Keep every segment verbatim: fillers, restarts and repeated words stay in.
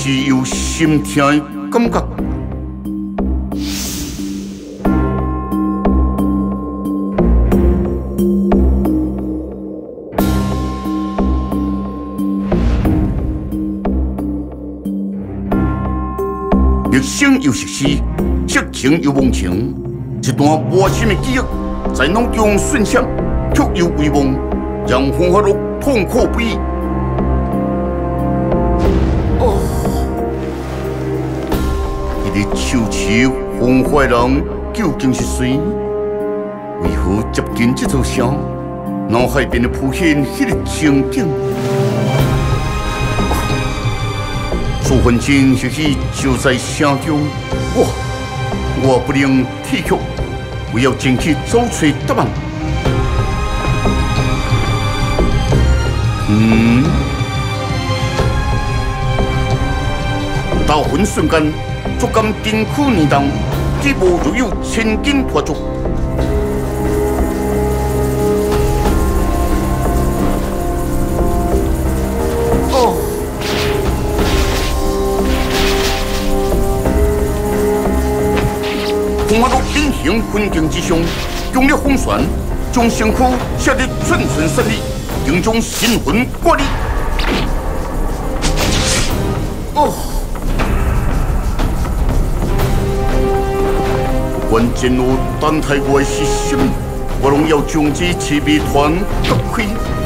是有心疼的感觉。历史又是史，色情又忘情，一段无心的记忆在脑中瞬闪，却又遗忘，让风华录痛苦不已。哦，伊个手持风华的人究竟是谁？为何接近这座城，脑海便会浮现迄个情景？ 苏魂真或许就在城中，我我不能退却，我要前去找找答案。嗯，刀魂瞬间，足感震躯念动，举步如有千斤破竹。哦。 风华录隐形魂境之上，用力风旋，将身躯写得寸寸胜利，并将神魂挂立。哦，不管前路等待我的是什么，我拢要将这赤壁团割开。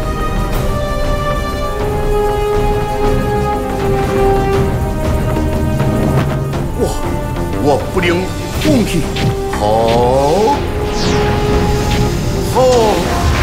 我我不能。 放弃，好，好。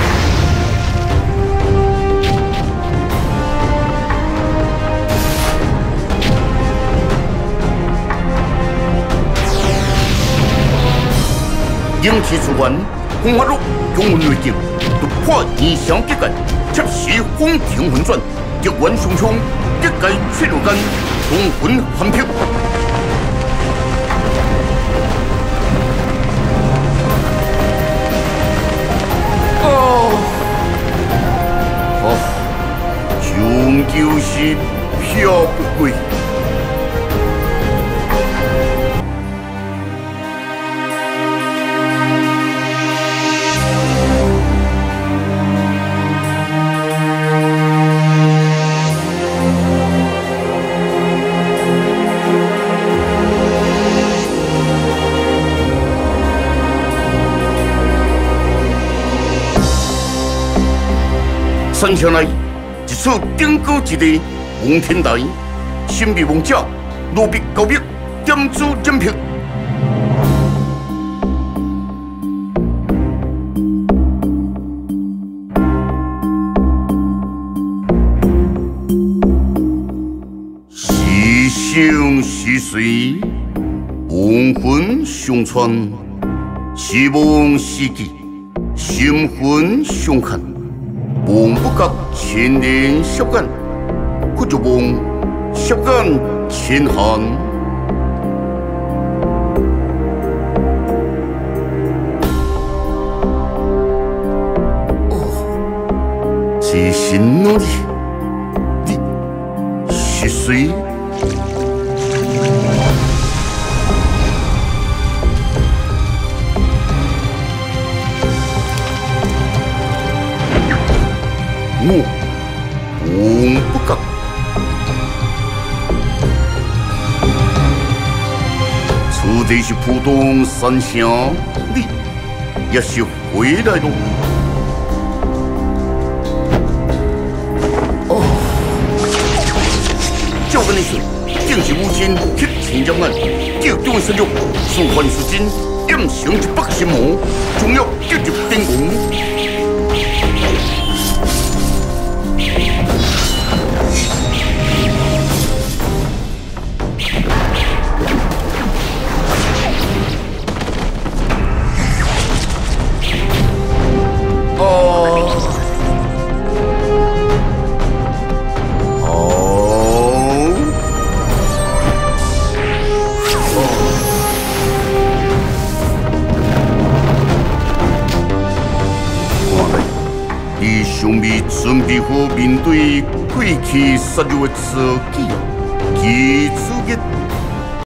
英气出关，风华录永远内境，突破异常结界，切实风停魂转，极元雄冲，结界切入间，龙魂含飘。 终究是飘不过。山墙内。 一处顶高一地，望天台，神秘王者，罗壁高壁，点珠染屏。是生是死，亡魂相传，是梦是记，心魂相牵。 望不觉千年消减，可就望消减千寒。哦，这是哪里？你是谁？我望不觉，此地是浦东山城，你也是回来了。哦，照跟你说，正是无心铁青江岸，叫中神玉，数幻术真，掩成一百心魔，终要结入天宫。 准备好面对过去杀戮的自己， 기축의